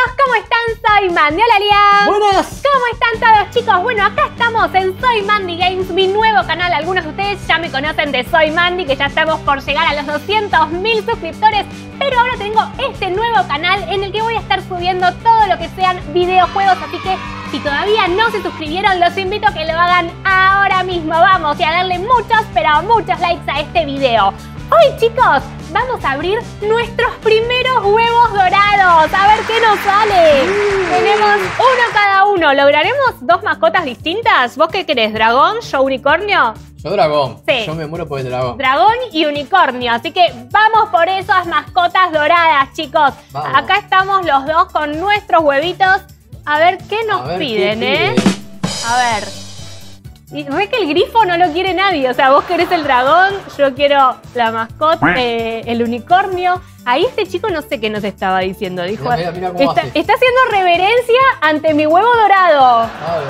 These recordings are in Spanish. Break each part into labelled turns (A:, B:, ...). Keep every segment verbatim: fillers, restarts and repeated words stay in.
A: chicos, ¿cómo están? Soy Mandy. Hola, Liam.
B: Buenas.
A: ¿Cómo están todos, chicos? Bueno, acá estamos en Soy Mandy Games, mi nuevo canal. Algunos de ustedes ya me conocen de Soy Mandy, que ya estamos por llegar a los doscientos mil suscriptores. Pero ahora tengo este nuevo canal en el que voy a estar subiendo todo lo que sean videojuegos. Así que si todavía no se suscribieron, los invito a que lo hagan ahora mismo. Vamos y a darle muchos, pero muchos likes a este video. Hoy, chicos, vamos a abrir nuestros primeros huevos dorados. A ver qué nos sale. Mm. Tenemos uno cada uno. ¿Lograremos dos mascotas distintas? ¿Vos qué querés? ¿Dragón? ¿Yo unicornio?
B: Yo dragón.
A: Sí.
B: Yo me muero por el dragón.
A: Dragón y unicornio. Así que vamos por esas mascotas doradas, chicos.
B: Vamos.
A: Acá estamos los dos con nuestros huevitos. A ver qué nos
B: ver,
A: piden,
B: ¿qué
A: ¿eh?
B: pide?
A: A ver. Y ve que el grifo no lo quiere nadie. O sea, vos querés el dragón, yo quiero la mascota, eh, el unicornio. Ahí este chico no sé qué nos estaba diciendo. Dijo,
B: Mira, mira, mira cómo
A: está,
B: hace.
A: está haciendo reverencia ante mi huevo dorado.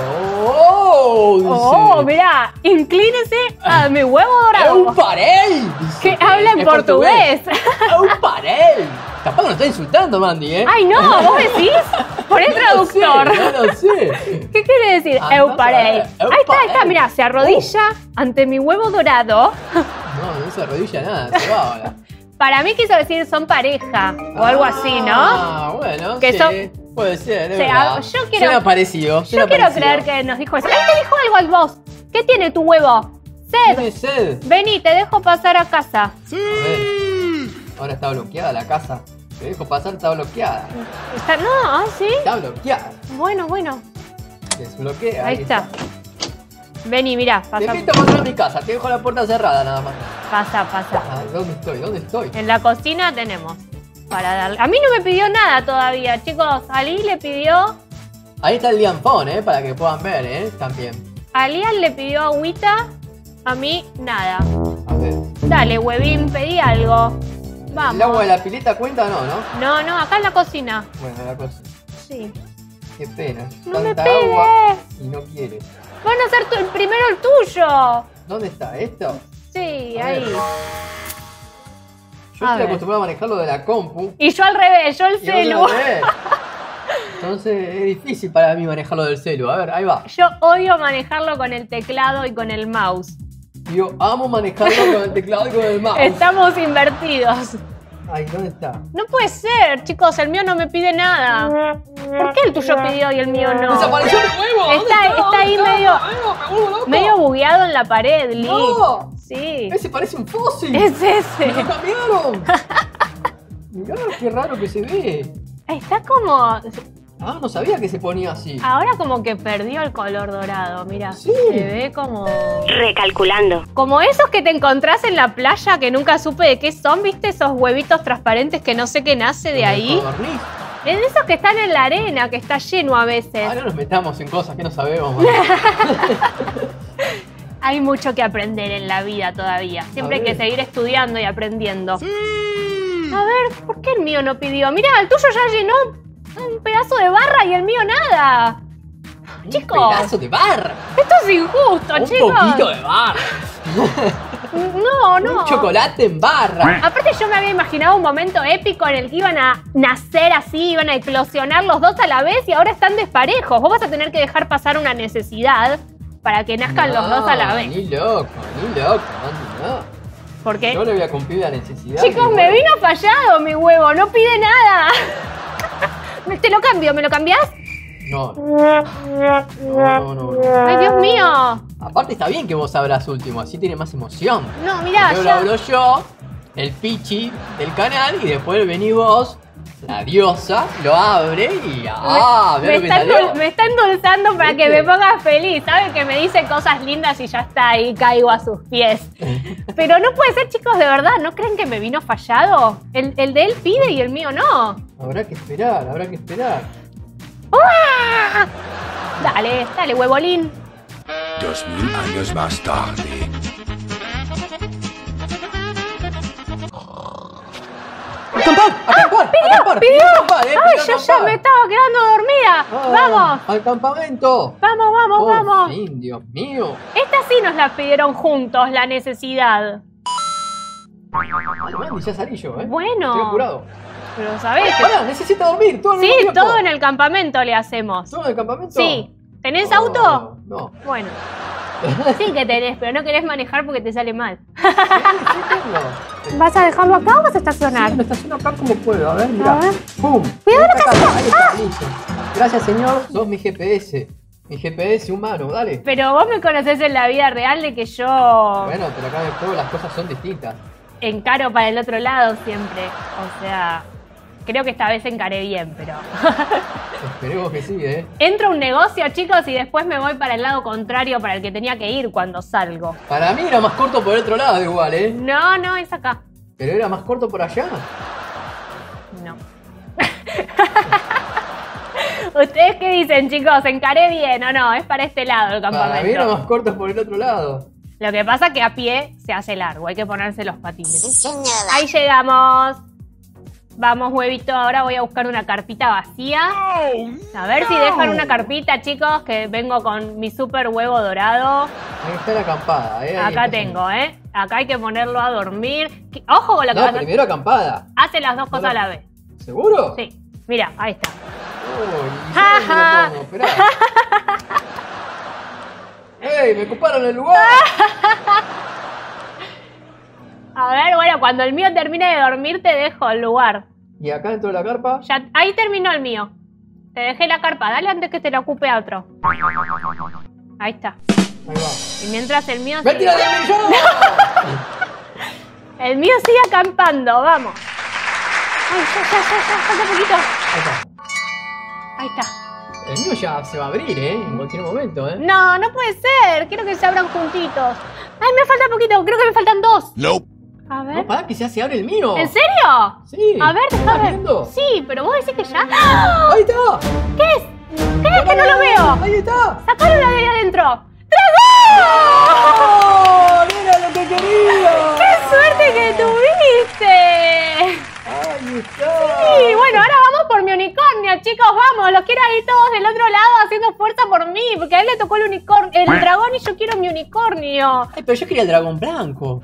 B: Oh, dice.
A: Oh, mirá, inclínese a mi huevo
B: ¡É
A: dorado.
B: un parel! Dice.
A: Que habla en
B: Es
A: portugués.
B: ¡É un parel! Capaz nos está insultando, Mandy, ¿eh?
A: Ay, no, ¿vos decís? Por el traductor.
B: No lo sé, no lo sé.
A: ¿Qué quiere decir?
B: Ah,
A: Eu
B: no
A: parei.
B: sabés. Eu
A: Ahí está, ahí está,
B: parei.
A: mirá, se arrodilla ante mi huevo dorado.
B: No, no se arrodilla nada, se va ahora.
A: Para mí quiso decir son pareja o algo así, ¿no?
B: Ah, bueno,
A: Que
B: sí,
A: son-
B: puede ser, es
A: O sea,
B: verdad.
A: yo quiero-
B: Suena parecido,
A: Yo
B: suena
A: quiero
B: parecido.
A: creer que nos dijo eso. Ahí te dijo algo al vos. ¿Qué tiene tu huevo? Sed.
B: Tiene sed.
A: Vení, te dejo pasar a casa.
B: A ver. Ahora está bloqueada la casa. Te dejo pasar, está bloqueada.
A: Está- no, ah, sí.
B: Está bloqueada.
A: Bueno, bueno.
B: Desbloquea.
A: Ahí está. Vení, mirá,
B: Te
A: pasa,
B: invito a pasar a mi casa, te dejo la puerta cerrada nada más.
A: pasa, pasa.
B: Ah, ¿dónde estoy? ¿Dónde estoy?
A: En la cocina tenemos para darle. A mí no me pidió nada todavía, chicos. Ali le pidió.
B: Ahí está el Lianfón, ¿eh? Para que puedan ver, ¿eh? También.
A: A Lian le pidió agüita. A mí, nada.
B: A ver.
A: Dale, huevín, pedí algo. Vamos.
B: ¿El agua de la pileta cuenta o no, no?
A: No, no, acá en la cocina.
B: Bueno, la cosa.
A: Sí.
B: Qué pena.
A: No me
B: Tanta
A: pegues.
B: agua y no quiere.
A: Van a hacer tu- el primero el tuyo.
B: ¿Dónde está? ¿Esto?
A: Sí,
B: A
A: ahí.
B: ver. Yo
A: A
B: estoy
A: ver.
B: acostumbrado a manejarlo de la compu.
A: Y yo al revés, yo el
B: Y vos
A: celu.
B: al revés. Entonces es difícil para mí manejarlo del celu. A ver, ahí va.
A: Yo odio manejarlo con el teclado y con el mouse.
B: Yo amo manejarlo con el teclado y con el mouse.
A: Estamos invertidos.
B: Ay, ¿dónde está?
A: No puede ser, chicos, el mío no me pide nada. ¿Por qué el tuyo pidió y el mío no?
B: ¡Desapareció mi huevo! ¿Dónde
A: Está- está
B: ¿Dónde
A: ahí
B: está?
A: medio-
B: Huevo, me vuelvo loco.
A: Medio bugueado en la pared, Lee.
B: ¡No!
A: Sí.
B: Ese parece un fósil.
A: Es
B: ¡Me
A: ese.
B: lo cambiaron! Mirá qué raro que se ve.
A: Está como.
B: Ah, no sabía que se ponía así.
A: Ahora como que perdió el color dorado, mira.
B: Sí.
A: Se ve como.
C: Recalculando.
A: Como esos que te encontrás en la playa que nunca supe de qué son, ¿viste? Esos huevitos transparentes que no sé qué nace de ahí.
B: Codorniz.
A: Es de esos que están en la arena, que está lleno a veces.
B: Ah, no nos metamos en cosas que no sabemos. man.
A: Hay mucho que aprender en la vida todavía. Siempre
B: A
A: hay que
B: ver.
A: seguir estudiando y aprendiendo. A ver, ¿por qué el mío no pidió? Mira, el tuyo ya llenó un pedazo de barra y el mío nada. Chicos,
B: Un pedazo de barra.
A: esto es injusto,
B: Un
A: chicos.
B: poquito de barra.
A: No, no.
B: Un chocolate en barra.
A: Aparte yo me había imaginado un momento épico en el que iban a nacer así, iban a eclosionar los dos a la vez y ahora están desparejos. Vos vas a tener que dejar pasar una necesidad para que nazcan los dos a la vez.
B: Ni loco, ni loco, Mandy, no.
A: Porque,
B: Yo le voy a cumplir la necesidad.
A: chicos,
B: que
A: me
B: vos-
A: vino fallado mi huevo, no pide nada. Te lo cambio, ¿me lo cambiás?
B: No. No, no, no, no.
A: Ay, Dios mío.
B: Aparte está bien que vos abras último, así tiene más emoción.
A: No, mirá,
B: Yo lo
A: ya.
B: abro yo, el pichi del canal, y después venís vos, la diosa, lo abre y ¡ah!
A: me,
B: Mirá
A: me
B: lo que
A: está
B: salió.
A: endul- me está endulzando para que
B: ¿Viste?
A: me ponga feliz. Sabe que me dice cosas lindas y ya está ahí, caigo a sus pies. Pero no puede ser, chicos, de verdad. ¿No creen que me vino fallado? El, el de él pide y el mío no.
B: Habrá que esperar, habrá que esperar.
A: ¡Uah! Dale, dale, huevolín.
D: Dos mil años más tarde.
B: ¡Acampar! ¡Acampar! ¡Acampar!
A: ¡Pidió!
B: acampar, eh,
A: ¡Ay,
B: pidió
A: yo ya
B: acampar.
A: me estaba quedando dormida!
B: Ah,
A: ¡Vamos!
B: ¡Al campamento!
A: ¡Vamos, vamos,
B: Por
A: vamos!
B: fin, Dios mío.
A: Esta sí nos la pidieron juntos, la necesidad.
B: Ay, Mandy, ya salí yo, ¿eh?
A: Bueno.
B: Estoy apurado.
A: Pero sabés que...
B: Pará, necesita dormir, todo el
A: Sí,
B: mismo tiempo.
A: todo en el campamento le hacemos.
B: ¿Todo en el campamento?
A: Sí. ¿Tenés
B: Oh,
A: auto?
B: No.
A: Bueno. Sí que tenés, pero no querés manejar porque te sale mal.
B: Sí, sí tengo.
A: ¿Vas a dejarlo acá o vas a estacionar?
B: Sí, lo estaciono acá como puedo. A ver, mira.
A: A ver.
B: ¡Pum!
A: Cuidado la
B: Acá,
A: casita.
B: ahí está, listo. Gracias, señor. Sos mi G P S. Mi G P S humano, dale.
A: Pero vos me conocés en la vida real de que yo
B: Bueno, pero acá en el juego las cosas son distintas.
A: encaro para el otro lado siempre. O sea, creo que esta vez encaré bien, pero...
B: Esperemos que sí, ¿eh?
A: Entro a un negocio, chicos, y después me voy para el lado contrario para el que tenía que ir cuando salgo.
B: Para mí era más corto por el otro lado igual, ¿eh?
A: No, no, es acá.
B: Pero era más corto por allá.
A: No. ¿Ustedes qué dicen, chicos? ¿Encaré bien o no? Es para este lado el campamento.
B: Para mí era más corto por el otro lado.
A: Lo que pasa es que a pie se hace largo, hay que ponerse los patines. Ahí llegamos. Vamos, huevito, ahora voy a buscar una carpita vacía. A ver si dejan una carpita, chicos, que vengo con mi super huevo dorado.
B: Ahí está la acampada, ¿eh? Ahí
A: Acá
B: está.
A: tengo, ¿eh? Acá hay que ponerlo a dormir. ¿Qué? Ojo con lo que
B: No,
A: vas a...
B: primero acampada.
A: Hace las dos cosas a la vez.
B: ¿Seguro?
A: Sí. Mira, ahí está.
B: Uy, ¿y
A: Ja,
B: yo
A: ja.
B: dónde lo pongo? Esperá. ¡Ey! ¡Me ocuparon el lugar!
A: A ver, bueno, cuando el mío termine de dormir te dejo el lugar.
B: ¿Y acá dentro de la carpa?
A: Ya, ahí terminó el mío. Te dejé la carpa, dale antes que te la ocupe otro. Ahí está.
B: Ahí va.
A: Y mientras el mío
B: ¡Me
A: sigue,
B: tira del millón!
A: el mío sigue acampando, vamos. Ay, ya, ya, ya, ya, falta poquito.
B: Ahí está.
A: Ahí está.
B: El mío ya se va a abrir, ¿eh? En cualquier momento, ¿eh?
A: No, no puede ser. Quiero que se abran juntitos. Ay, me falta poquito. Creo que me faltan dos.
D: Nope.
A: A ver.
B: No, pará, que ya se abre el mío.
A: ¿En serio?
B: Sí.
A: A ver,
B: ¿Estás
A: déjame ver.
B: viendo?
A: Sí, pero vos decís que ya. ¡Ah!
B: ¡Ahí está!
A: ¿Qué es? ¿Qué es que no lo veo?
B: ¡Ahí está!
A: ¡Sacalo de ahí adentro!
B: ¡Oh! ¡Era lo que quería!
A: ¡Qué suerte que tuviste!
B: ¡Ahí está!
A: Sí, bueno, ahora vamos por mi unicornio, chicos, vamos. Los quiero ahí todos del otro lado haciendo fuerza por mí, porque a él le tocó el unicornio, el dragón y yo quiero mi unicornio.
B: Ay, pero yo quería el dragón blanco.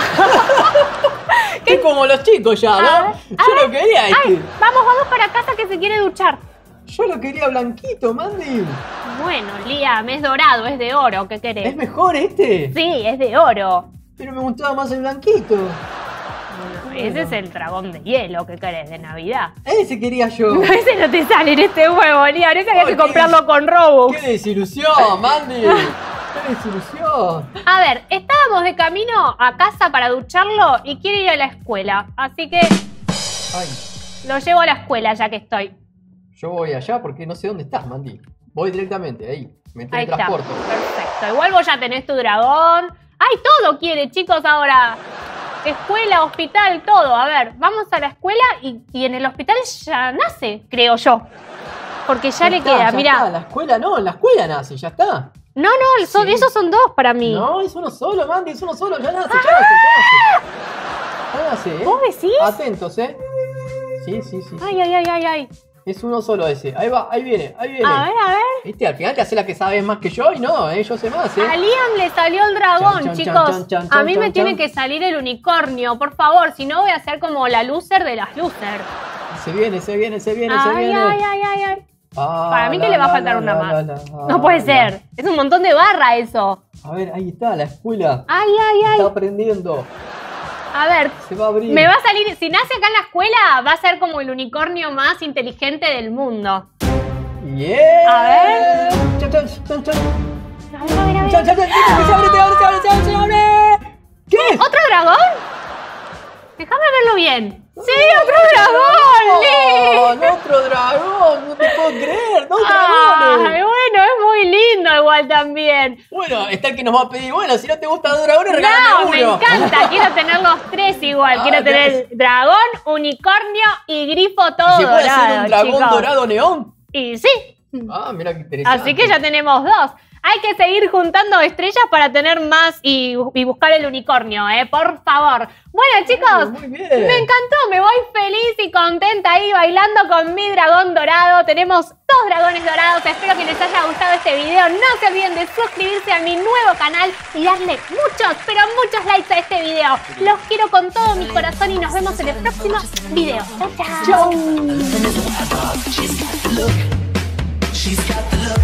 B: Es como los chicos ya,
A: A
B: ¿no?
A: ver,
B: Yo
A: a
B: lo
A: ver.
B: quería este.
A: Ay, vamos, vamos para casa que se quiere duchar.
B: Yo lo quería blanquito, Mandy.
A: Bueno, Liam, es dorado, es de oro, ¿qué
B: ¿Es
A: querés?
B: mejor este?
A: Sí, es de oro.
B: Pero me gustaba más el blanquito.
A: Bueno, ese es el dragón de hielo, ¿qué querés? De Navidad.
B: Ese quería yo.
A: No, ese no te sale en este huevo, Liam. Ese había
B: Ay,
A: que
B: qué
A: comprarlo con Robux.
B: ¡Qué desilusión, Mandy! ¡Qué desilusión!
A: A ver, estábamos de camino a casa para ducharlo y quiere ir a la escuela. Así que
B: Ay,
A: lo llevo a la escuela ya que estoy.
B: yo voy allá porque no sé dónde estás, Mandy. Voy directamente, ahí. Me
A: Ahí está.
B: teletransporto.
A: Perfecto. Igual vos ya tenés tu dragón. ¡Ay, todo quiere, chicos, ahora! Escuela, hospital, todo. A ver, vamos a la escuela y, y en el hospital ya nace, creo yo. Porque ya, le
B: está,
A: queda,
B: ya
A: mirá.
B: está. La escuela no, en la escuela nace, ya está.
A: No, no, son-
B: Sí.
A: esos son dos para mí.
B: No, es uno solo, Mandy, es uno solo. Ya nace, ya nace, ya nace. Ya nace, ¿eh?
A: ¿Vos decís?
B: Atentos, ¿eh? Sí, sí, sí. sí.
A: Ay, ay, ay, ay, ay.
B: Es uno solo ese. Ahí va, ahí viene, ahí viene.
A: A ver, a ver.
B: Viste, al final te hace la que sabes más que yo y no, ¿eh? Yo sé más, ¿eh?
A: A Liam le salió el dragón,
B: Chan, chan,
A: chicos.
B: chan, chan,
A: a
B: chan,
A: mí
B: chan,
A: me
B: chan.
A: tiene que salir el unicornio, por favor. Si no, voy a ser como la loser de las loser.
B: Se viene, se viene, se viene, se
A: Ay,
B: viene.
A: ay, ay, ay, ay.
B: Ah,
A: Para mí que
B: la,
A: le va a
B: la,
A: faltar
B: la,
A: una
B: la,
A: más.
B: la, la,
A: No puede
B: la.
A: ser. Es un montón de barra eso.
B: A ver, ahí está, la escuela.
A: Ay, ay, ay.
B: Está aprendiendo.
A: A ver,
B: Se va a abrir.
A: me va a salir. Si nace acá en la escuela, va a ser como el unicornio más inteligente del mundo.
B: Yeah.
A: A ver.
B: Chan, chan, chan, chan.
A: A ver, a ver, a ver.
B: Chan, chan, chan. Se abre, se abre, se abre, se abre, se abre. ¿Qué?
A: ¿Otro dragón? Déjame verlo bien. ¡Sí, otro dragón!
B: Oh,
A: ¡Sí!
B: no, otro dragón, no te puedo creer, dos
A: Ay,
B: dragones.
A: bueno, es muy lindo igual también.
B: Bueno, está el que nos va a pedir, bueno, si no te gustan los dragones, regálame
A: No, me
B: uno.
A: encanta. Quiero tener los tres igual.
B: Ah,
A: Quiero tener dragón, unicornio y grifo todo
B: ¿Se puede
A: dorado,
B: hacer un dragón
A: chicos.
B: dorado neón?
A: Y sí.
B: Ah, mira qué interesante.
A: Así que ya tenemos dos. Hay que seguir juntando estrellas para tener más y, y buscar el unicornio, ¿eh? Por favor. Bueno, chicos,
B: Muy bien.
A: me encantó. Me voy feliz y contenta ahí bailando con mi dragón dorado. tenemos dos dragones dorados. Espero que les haya gustado este video. No se olviden de suscribirse a mi nuevo canal y darle muchos, pero muchos likes a este video. Los quiero con todo mi corazón y nos vemos en el próximo video. Chau, chau.
C: She's got the look.